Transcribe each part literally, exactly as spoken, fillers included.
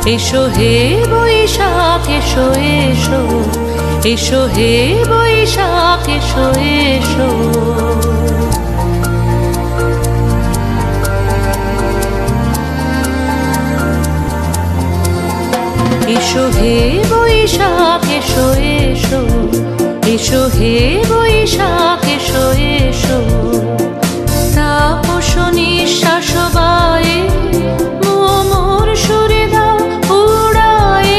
এসো হে বৈশাখ এসো এসো, এসো হে বৈশাখ এসো এসো। এসো হে বৈশাখ এসো এসো, এসো হে বৈশাখ এসো এসো। তাপস নিঃশ্বাস বায়ে মোর সুরে দাও উড়ায়ে,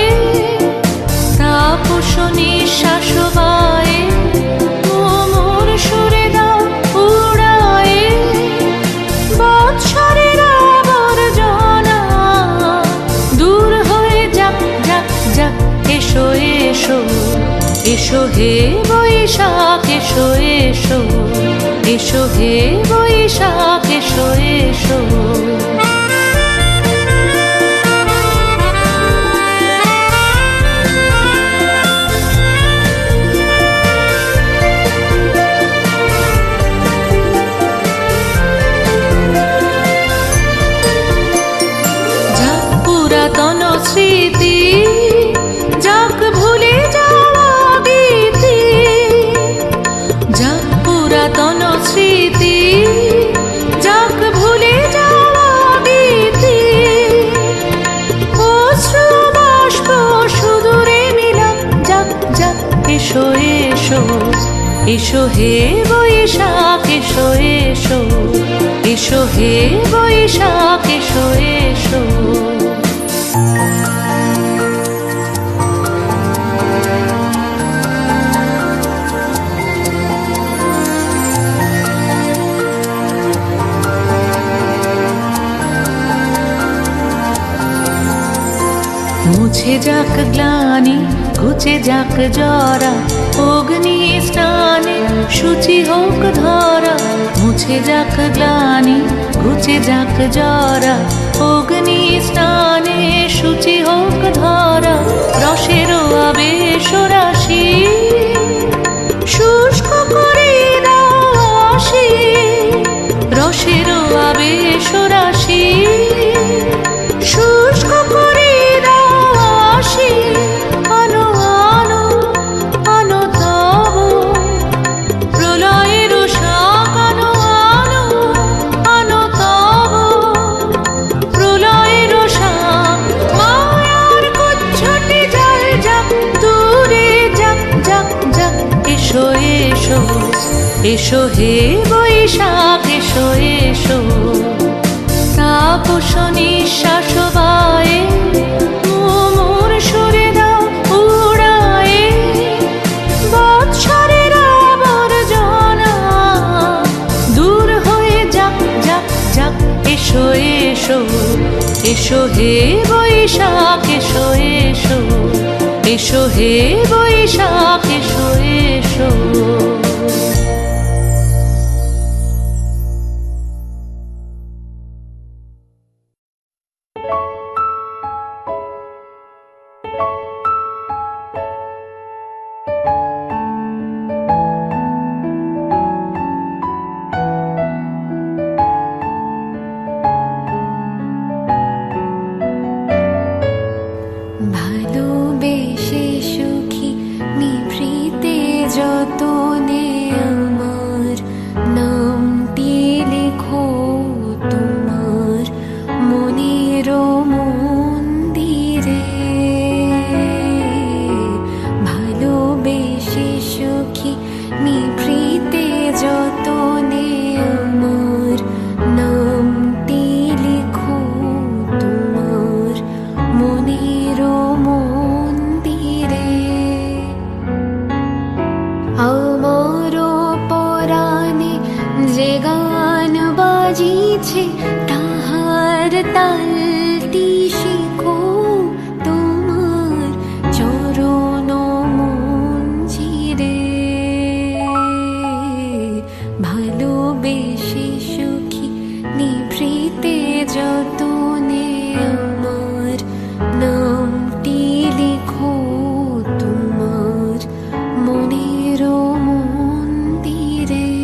তাপস নিঃশ্বাস বায়ে মোর সুরে দাও উড়ায়ে। বৎসরের আবর্জনা দূর হয়ে যাক যাক যাক। এসো এসো, এসো হে বৈশাখ এসো এসো, এসো হে বৈশাখ এসো এসো। যাক পুরাতন স্মৃতি, যাক ভুলে যাওয়া গীতি, যাক পুরাতন স্মৃতি, যাক ভুলে যাওয়া গীতি। অশ্রু বাষ্প সুদূরে মিলাক যাক যাক। এসো এসো, এসো হে বৈশাখ এসো এসো, এসো হে বৈশাখ এসো এসো। মুছে যাক গ্লানি, ঘুচে যাক জরা, অগ্নি স্নানে শুচি হোক ধরা। মুছে যাক গ্লানি, ঘুচে যাক জরা, অগ্নি স্নানে শুচি হোক ধরা। রসের আবেশ রাশি শুষ্ক করে দাও আসি, রসের আবেশ রাশি শুষ্ক করে দাও আসি। আনো আনো আনো তব প্রলয়ের শাক, আনো আনো আনো তব প্রলয়ের শাক। মায়ার কুচ্ছটি জল যাক দূরে যাক যাক যাক। এসো এসো, এসো হে বৈশাখ এসো এসো। তাপস নিঃশ্বাস বায়ে মোর সুরে দাও উড়ায়ে। বৎসরের আবর্জনা দূর হয়ে যাক যাক যাক। এসো এসো, এসো হে বৈশাখ এসো এসো, এসো হে বৈশাখ এসো এসো। ভালোবেসে সুখী নিভৃতে যতনে আমার নামটি লেখো তোমার মনের মন্দিরে। ভালোবেসে সুখী নিভৃতে যতনে আমার নামটি লেখো তোমার মনের মন্দিরে। আমার পরাণে যে গান বাজিছে তাহার তালটি শিখো তোমার চরণ মঞ্জিরে। ভালোবেসে সুখী নিভৃতে যতনে আমার নামটি লেখো তোমার মনের মন্দিরে।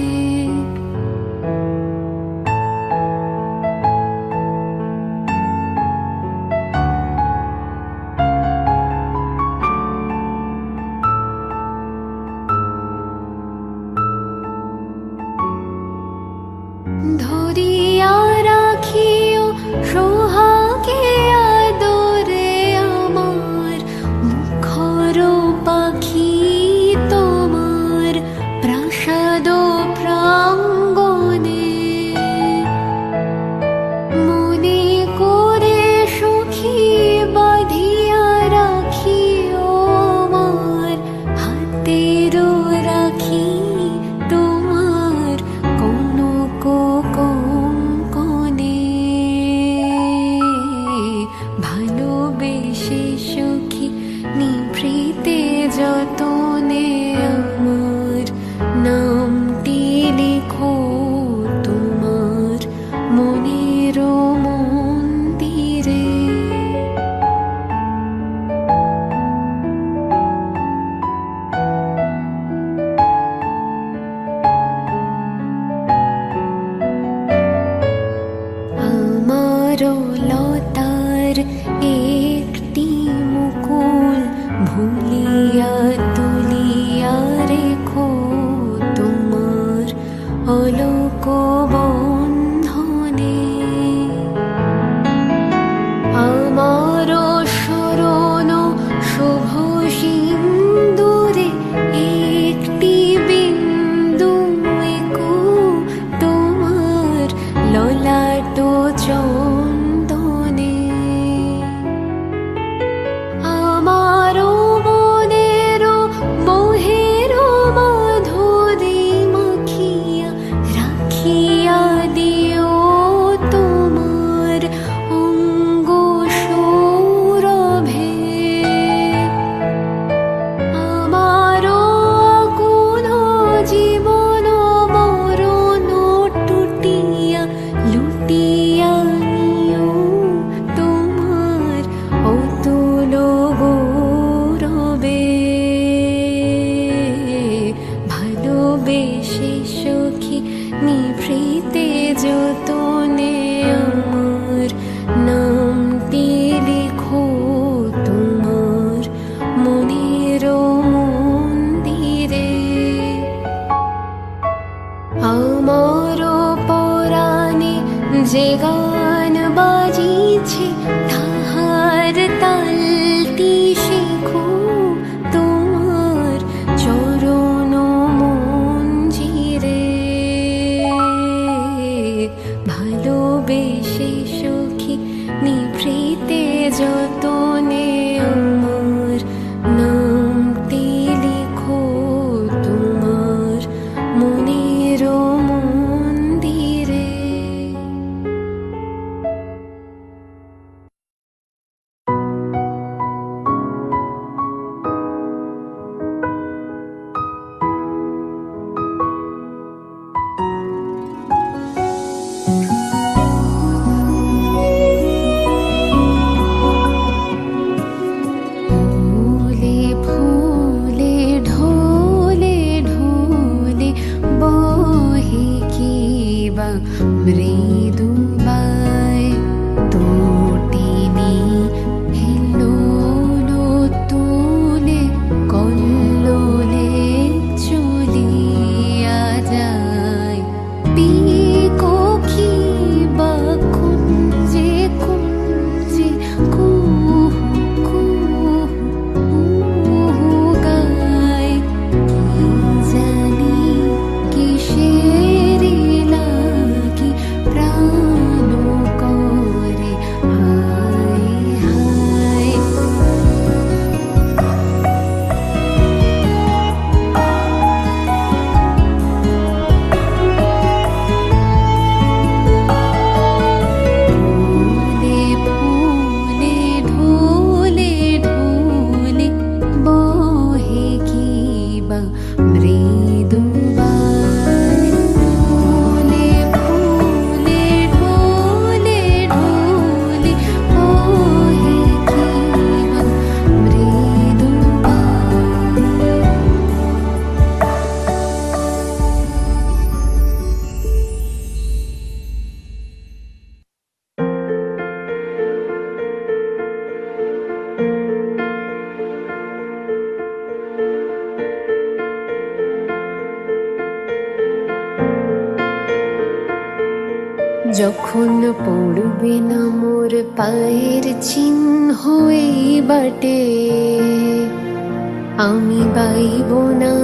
চারুলতার একটি মুকুল ভুলিয়া তুলিয়া রেখো তোমার অলোক বন্ধনে। আমার শরণ শুভ সিন্দুরে একটি বিন্দু একু তোমার ললাট চন্দনে। আমার মনের বহের মাধুরী মাখিয়া রাখিয়া দিও তোমার অঙ্গ সৌরভে। আমার কোন জীবন মরণ টুটিয়া লুটিয়া নিও তোমার অতুল গৌরবে। ভালোবেসে সখী নিভৃতে যতনে আমার নামটি লিখো তোমার মনের মন্দিরে। আমার পরাণে যে গান বাজিছে তাহার তালটি শেখো তোমার চরণ মঞ্জিরে। ভালোবেসে সখী নিভৃতে যতনে আমার নামটি লিখো তোমার মনের মন্দিরে। ফুলে ফুলে ঢোলে ঢোলে বহে কিবা মৃদু বায় তোটিনি হিলোলো তুলে কল্লোলে চলিয়া যায়। পিকো কিবা কুঞ্জে কুঞ্জে কুহু কুহু কুহু গায়। কি জানি কিসের লাগি প্রাণ করে হায় হায়। ফুলে ফুলে ঢোলে ঢোলে বহে কিবা মৃদু বায়। ফুলে ফুলে ঢোলে ঢোলে বহে কিবা মৃদু বায়। যখন পড়বে না মোর পায়ের চিহ্ন এই বাটে আমি বাইব না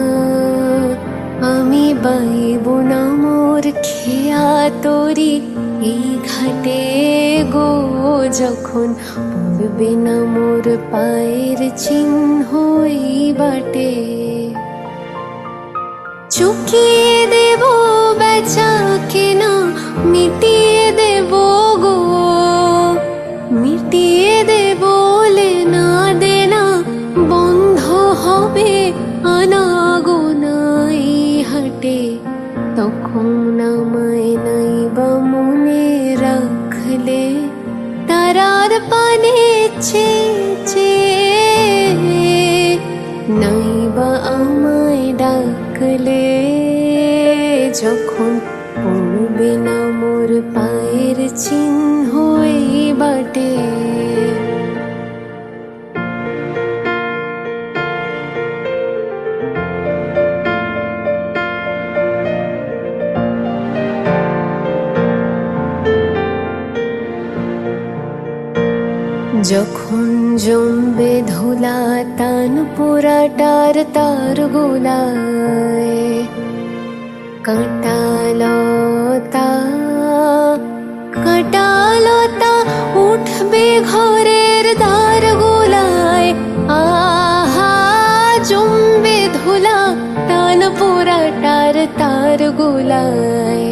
আমি বাইব না মোর খেয়া তরি এই ঘাটে গো। যখন পড়বে না মোর পায়ের চিহ্ন এই বাটে চুকিয়ে দেব বেচা কেনা মিটিয়ে দেব গো। মিটিয়ে দেব লেনা দেনা বন্ধ হবে আনাগোনা এই হাটে। তখন আমায় নাইবা মনে রাখলে তারার পানে চেয়ে চেয়ে নাইবা আমায় ডাকলে। যখন পড়বে না মোর পায়ের চিহ্ন বাটে। যখন জমবে ধুলা তান পোড়াটার তার গোলায়, কাঁটালতা কাঁটালতা উঠবে ঘরের দ্বার গোলায়। আহা জমবে ধুলা তান পোড়াটার তার গোলায়।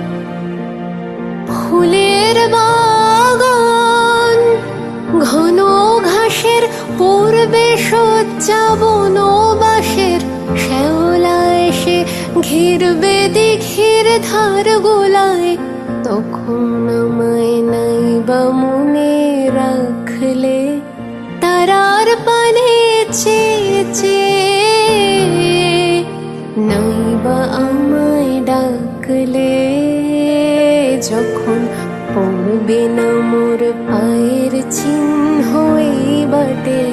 ফুলের বাগান ঘন ঘাসের পূর্বে শয্যা বনবাসের, শ্যাওলা এসে ঘিরবে দিঘির ধার গোলায়। তখন আমায় নাইবা মনে রাখলে তারার পানে চেয়ে চেয়ে, নাইবা আমায় ডাকলে যখন পড়বে না মোর পায়ের চিহ্ন এই বাটে।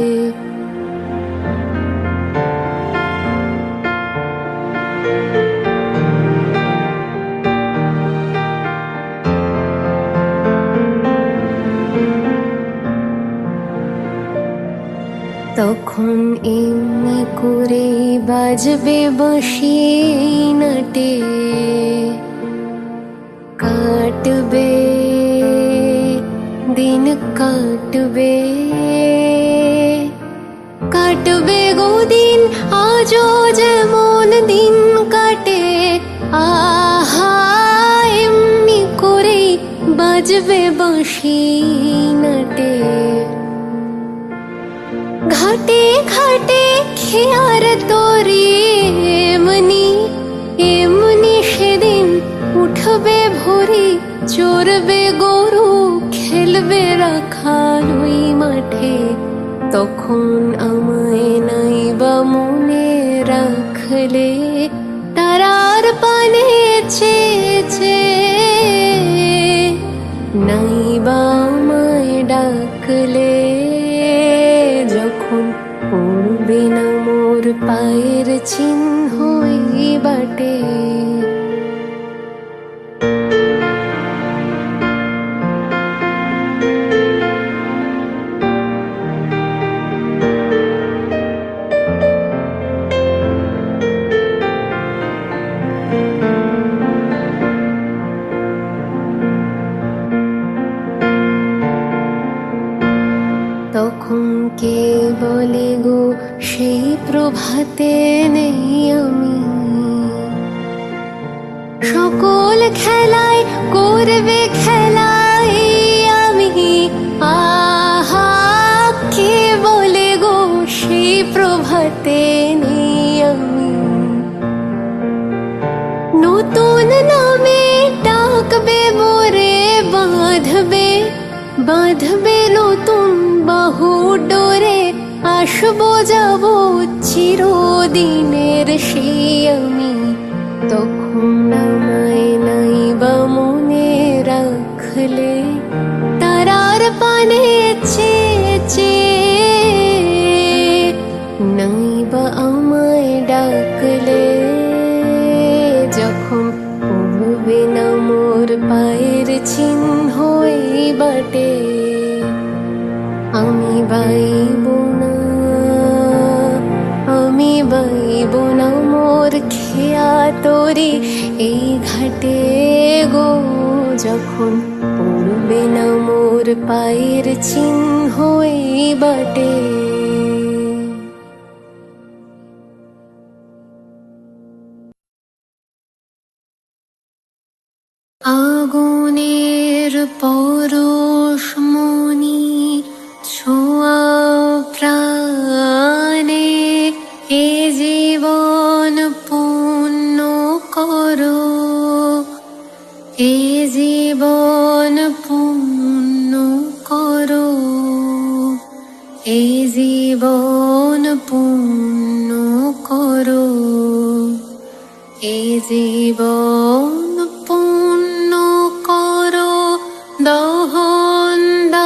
তখন এমনি করে বাজবে বাঁশি নাটে, কাটবে দিন কাটবে কাটবে গো দিন, আজও যেমন দিন কাটে। আহা এমনি করে বাজবে বাঁশি নাটে। ঘাটে ঘাটে খেয়ার তরি এমনি এমনি সেদিন উঠবে ভরি, চড়বে গরু খেলবে রাখাল ওই মাঠে। তখন আমায় নাইবা মনে রাখলে তারার পানে চেয়ে চেয়ে, নাইবা আমায় ডাকলে যখন পড়বে না মোর পায়ের চিহ্ন এই বাটে। তখন কে বলে গো সেই প্রভাতে নেই আমি, সকল খেলায় করবে খেলাই আমি। আহা কে বলে গো সেই প্রভাতে নেই আমি। নতুন নামে ডাকবে মোরে, বাঁধবে বাঁধবে নতুন বাহু ডোরে। আসবো যাবো চিরদিনের সেই আমি। তখন আমায় নাইবা মনে রাখলে তারার পানে চেয়ে চেয়ে, নাইবা আমায় ডাকলে যখন পড়বে না মোর পায়ের চিহ্ন এই বাটে। আমি বাইব না আমি বাইব না মোর খেয়া তরি এই ঘাটে গো, যখন পড়বে না মোর পায়ের চিহ্ন এই বাটে। আগুনের পরশমণি ছোঁয়া প্রাণে, এ জীবন পূর্ণ করো, এ জীবন পূর্ণ করো, এ জীবন পূর্ণ করো, এ জীবন পূর্ণ করো। দহন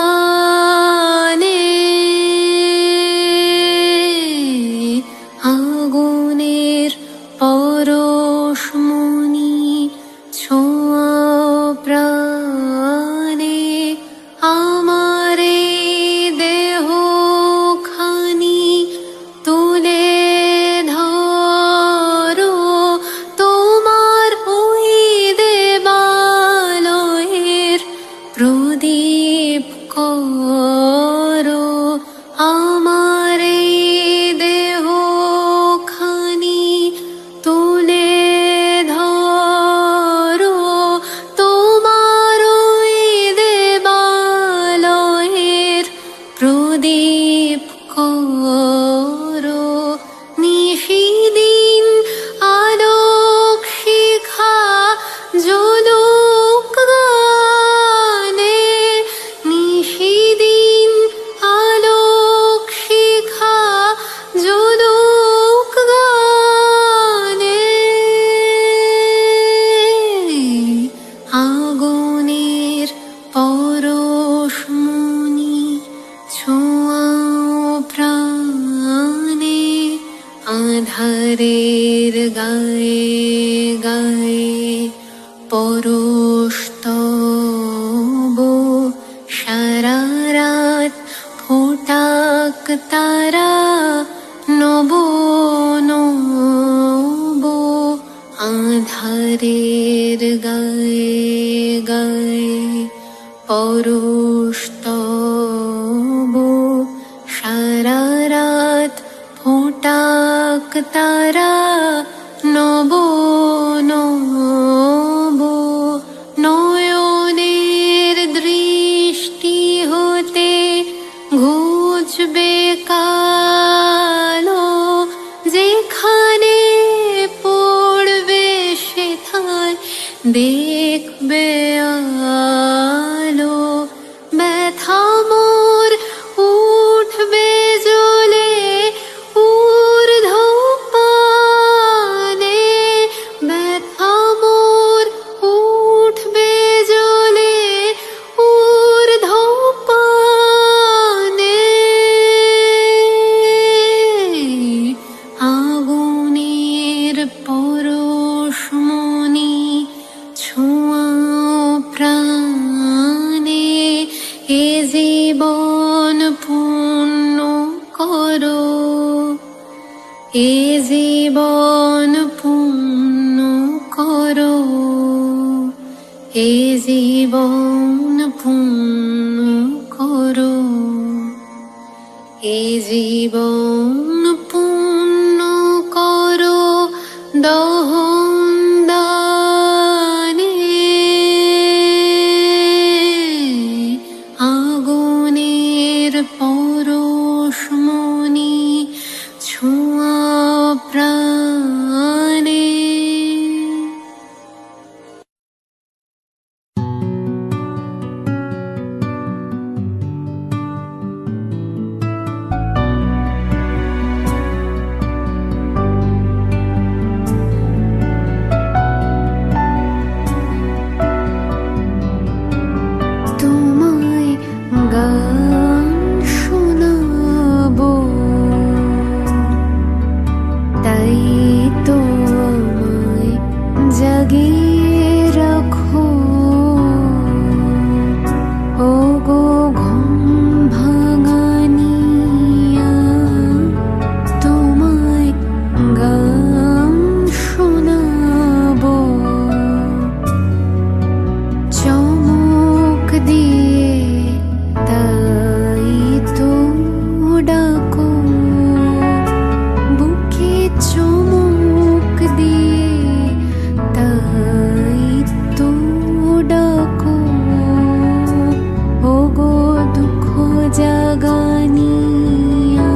পরশ তব সারা রাত ফোটাক তারা নব নব নয়নের দৃষ্টি হতে ঘুচবে কালো যেখানে পড়বে সেথায় দেখবে আলো ব্যথা মোর উঠবে জ্বলে ঊর্ধ্বপানে ব্যথা মোর উঠবে জ্বলে ঊর্ধ্বপানে আগুনের পরশমণি ছোঁয়াও প্রাণে এ জীবন পূর্ণ করো এ জীবন পূর্ণ করো এ জীবন পূর্ণ করো এ জীবন পূর্ণ করো দহন দানে আগুনের পরশমণি ছোঁয়া প্রাণে তোমায় গান শোনাবো তাই তো আমায় জাগিয়ে রাখো ও গো ঘুম ভাঙানিয়া তোমায় গান শোনাবো চমক দিয়ে তাই তো ডাকো বুকে চমক দিয়ে তাই তো ডাকো ও গো দুঃখ জাগানিয়া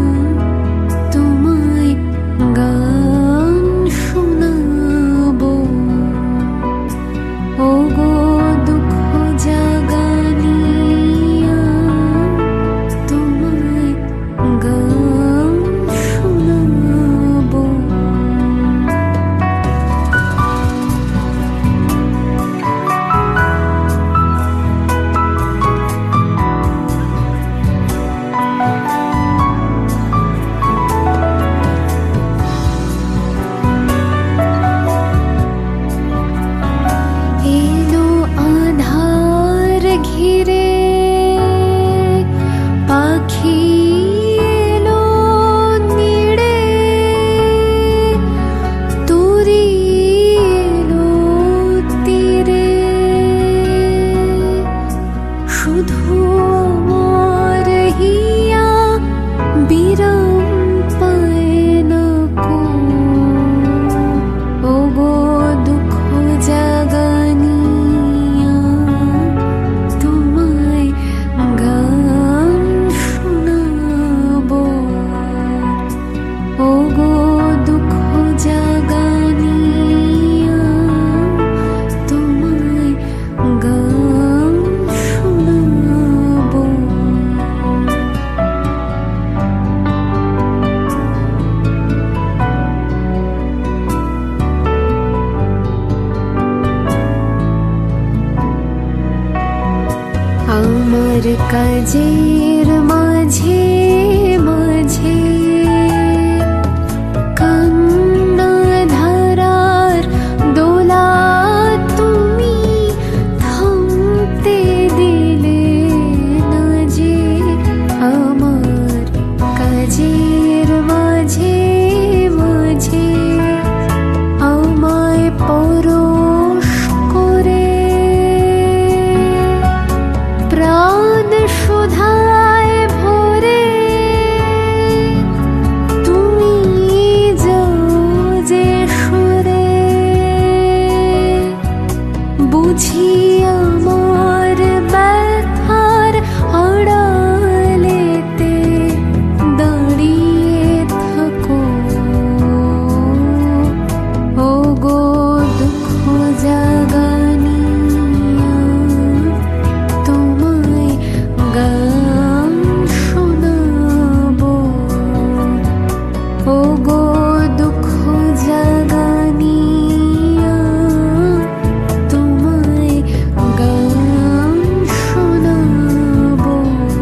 তোমায় গান শোনাবো ও গো দুঃখ জাগানিয়া তোমায় গান শোনাবো এলো আধার ঘিরে পাখি এলো নিড়ে তুরি এলো তীরে শুধু আমার হিয়া বিরাম পায় না কো ও গো দুঃখ জাগানিয়া তোমায় গান শোনাবো ও গো দুঃখ জাগানিয়া তোমায় গান শোনাবো আমার কাজের মাঝে মাঝে কান্না ধারার দোলা তুমি থামতে দিলে না যে আমার কাজের মাঝে মাঝে আমায় পরশ করে সুধায় ভরে তুমি যাও যে সুরে বুঝি আমার ব্যথার আড়ালেতে দাঁড়িয়ে থাকো ও গো দুঃখ জাগানিয়া তোমায় গান শোনাবো ও গো দুঃখ জাগানিয়া তোমায় গান শোনাবো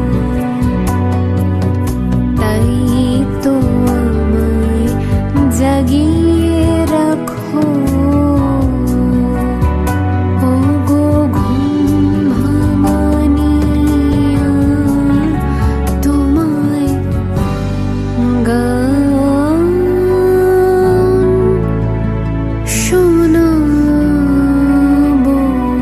তাই তো আমায় জাগিয়ে রাখো ও গো ঘুম ভাঙানিয়া তোমায় গান শোনাবো।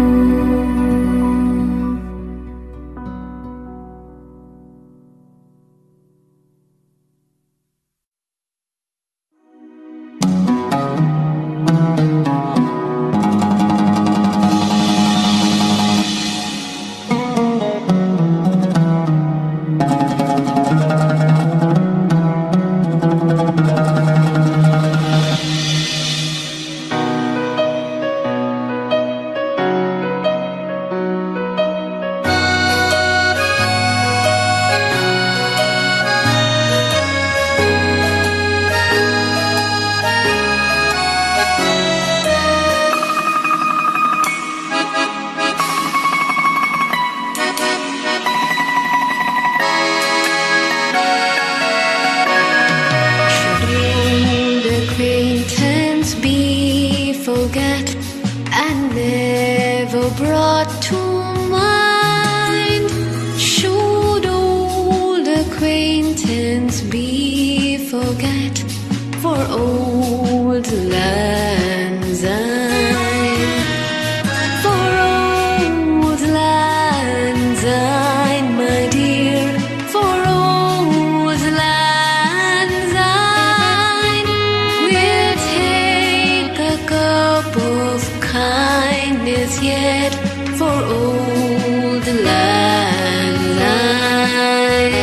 Should old acquaintance be forget and never brought to mind? Should old acquaintance be forget for old lang syne? For old lang syne, my dear, for old lang syne, we'll take a cup of kindness yet for old lang syne.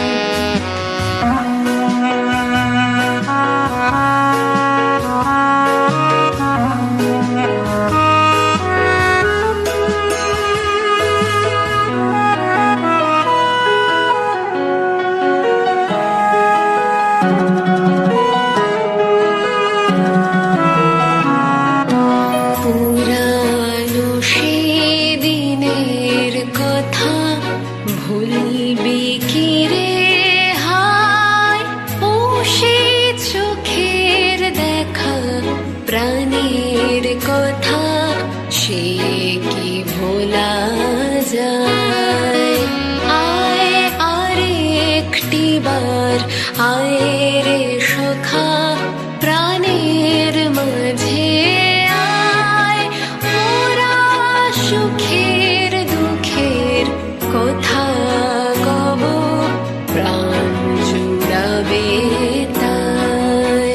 পুরানো সেদিনের কথা ভুলবি কি রে হায় ও সেই চোখের দেখা প্রাণের কথা সে কি ভোলা যায়? আয় আর একটি বার আয় রে সখা প্রাণের মাঝে আয় মোরা সুখের দুঃখের কথা কব প্রাণ জুড়াবে তাই।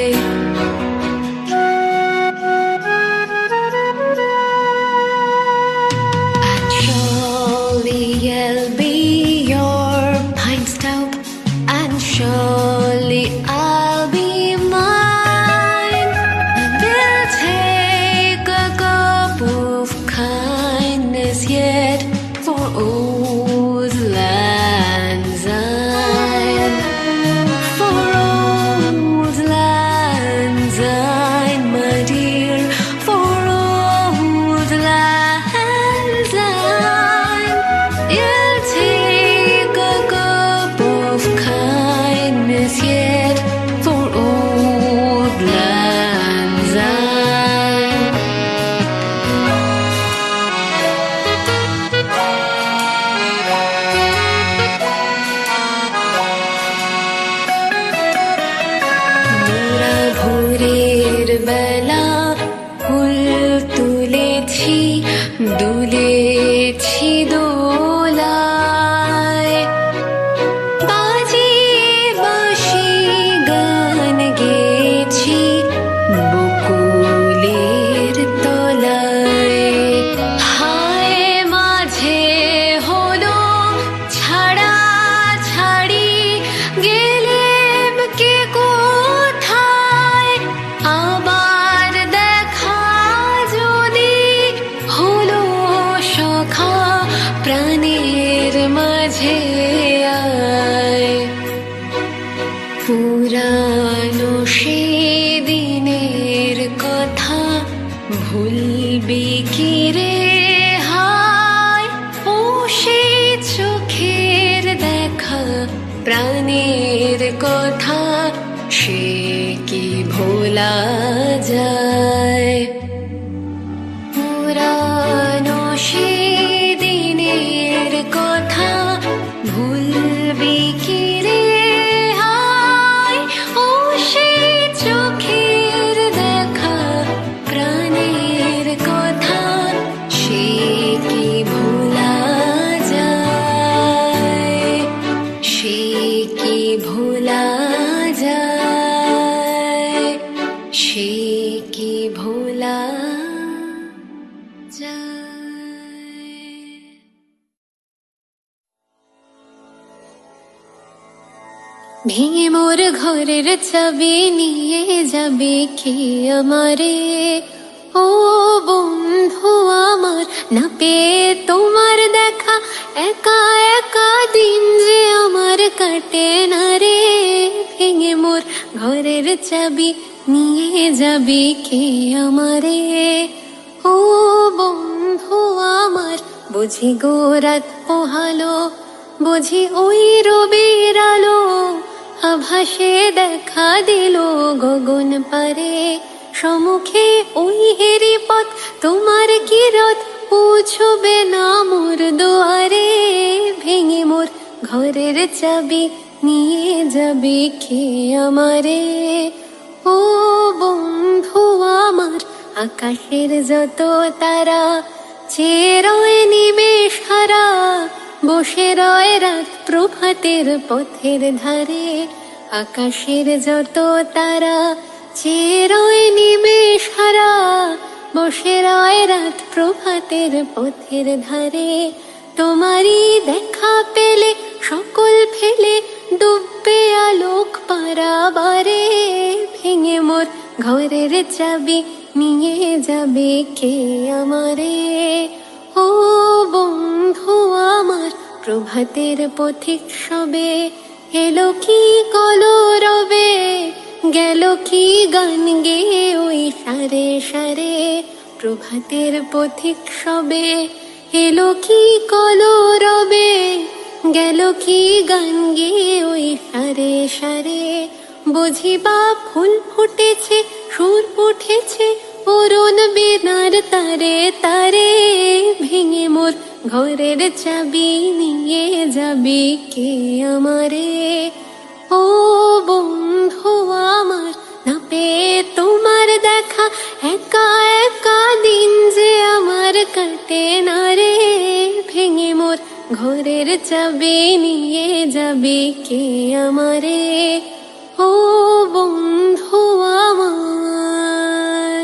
And surely I'll be your pine stout, and surely I'll be mine, and we'll take a cup of kindness yet for old lang syne. For old lang syne, my dear, for old lang syne, you'll প্রাণের কথা সে কি ভোলা যায় পুরানো সে দিনের কথা ভুলবি কি রে হায় ও সে চোখের দেখা প্রাণের কথা সে কি ভোলা যায় সে কি ভোলা যায় সে কি ভোলা ভেঙে মোর ঘরের চাবি নিয়ে যাবে কে আমারে ও বন্ধু আমার না পেয়ে তোমার দেখা একা একা দিন যে আমার কাটে না রে ভেঙে মোর ঘরের চাবি নিয়ে যাবে কে আমারে ও বন্ধু আমার বুঝি গো রাত পোহালো বুঝি ওই রবির আলো আভাসে দেখা দিল গগন পারে সম্মুখে ওই হেরি পথ তোমার কি রথ পৌঁছবে না মোর দুয়ারে ভেঙে মোর ঘরের চাবি নিয়ে যাবে কে আমারে ও বন্ধু আমার আকাশের যত তারা চেয়ে রয় নিমেষ হারা বসে রয় রাত প্রভাতের পথের ধারে আকাশের যত তারা চেয়ে রয় নিমেষ হারা বসে রয় রাত প্রভাতের পথের ধারে তোমারই দেখা পেলে সকল ফেলে ডুববে আলোক পারাবারে ভেঙে মোর ঘরের চাবি নিয়ে যাবে কে আমারে ও বন্ধু আমার প্রভাতের পথিক সবে এলো কি কলরবে গেল কি গান গেয়ে ওই সারে সারে প্রভাতের পথিক সবে এলো কি কলরবে গেল কি গান গেয়ে ওই সারে সারে বুঝিবা ফুল ফুটেছে সুর উঠেছে অরুণ বীণার তারে তারে ভেঙে মোর ঘরের চাবি নিয়ে যাবে কে আমারে ও বন্ধু আমার না পেয়ে তোমার দেখা একা একা দিন যে আমার কাটে না রে ভেঙে মোর ঘরের চাবি নিয়ে যাবে কে আমারে ও বন্ধু আমার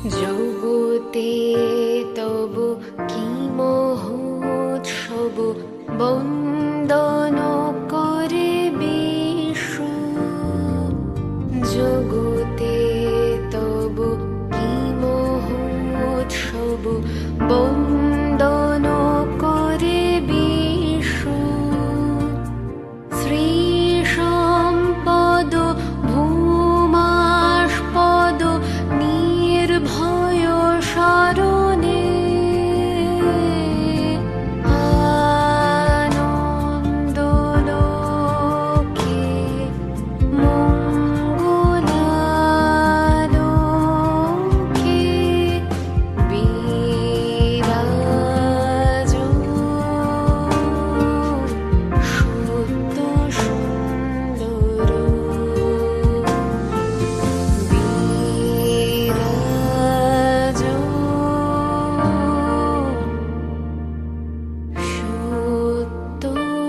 জগতে তব কি মহোৎসব বন্দন করে বিশ্ব জগতে তব কি মহোৎসব বন্দন করে বিশ্ব শ্রী সম্পদ ভূমাস্পদ নির্ভয় শরণে আনন্দ লোকে মঙ্গলালোকে বিরাজ সত্য সুন্দর বিরাজ সত্য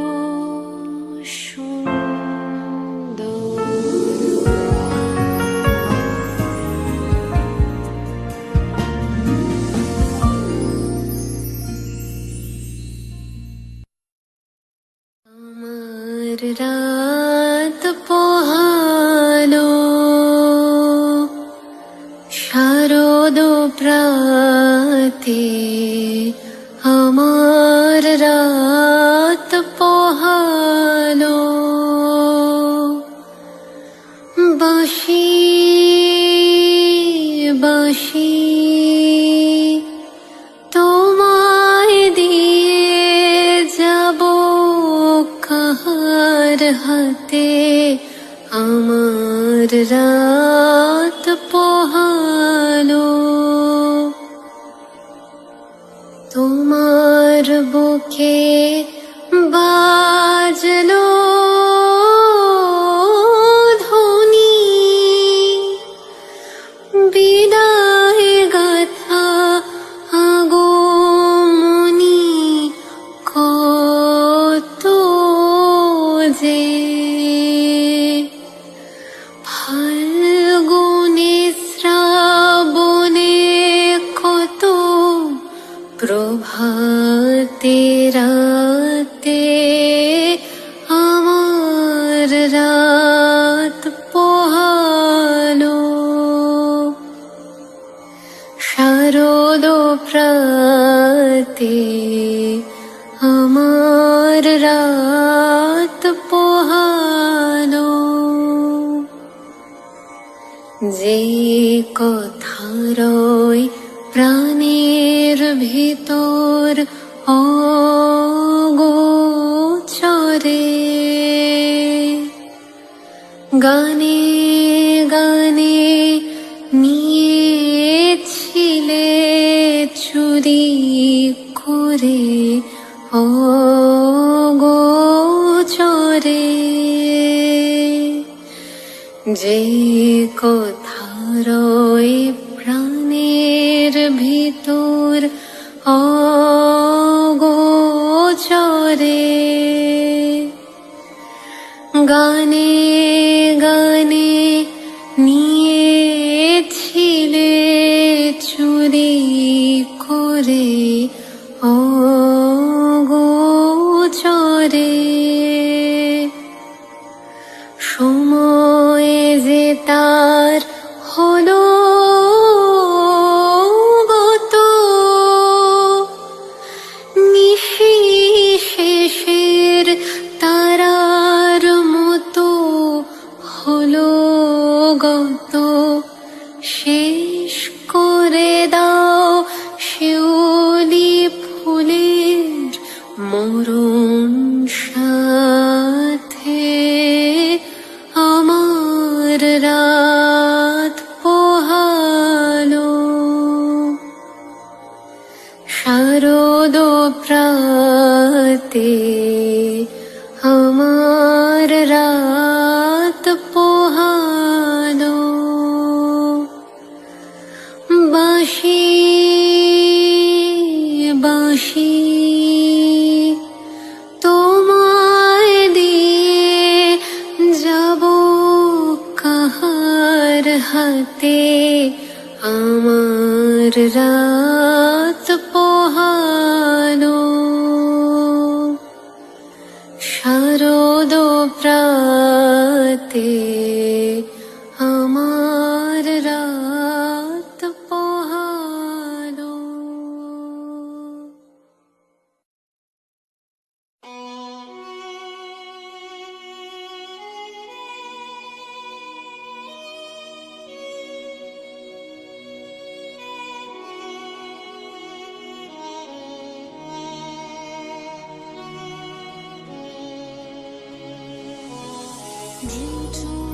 আমার রাত পোহালো শারদ প্রাতে আমার রাত পোহালো বাঁশি বাঁশি তোমায় দিয়ে যাব কাহার হাতে আমার রাত পোহালো তোমার বুকে বাজলো ধ্বনি বিদায় গাথা আগমনী কত যে ফাল্গুনে শ্রাবণে কত প্রভাতে রাতে আমার রাত পোহালো শারদ প্রাতে আমার রাত পোহালো যে কথা রয় প্রাণের ভিতর অগোচরে গানে গানে নিয়েছিলে চুরি করে অগোচরে যে কথা রয় প্রাণের ভিতর অগোচরে গানে গানে নিয়েছিলে চুরি করে অগোচরে সময় যে তার হলো গত নিশি শেষের তারার মতো হলো গত শেষ করে দাও শিউলি ফুলের মরণ সাথে আমার রাত পোহালো শারদ প্রাতে আমার রাত পোহালো বাঁশি বাঁশি তোমায় দিয়ে যাব কাহার হাতে আমার আমার রাত পোহালো শারদ প্রাতে আমার রাত পোহালো। Due to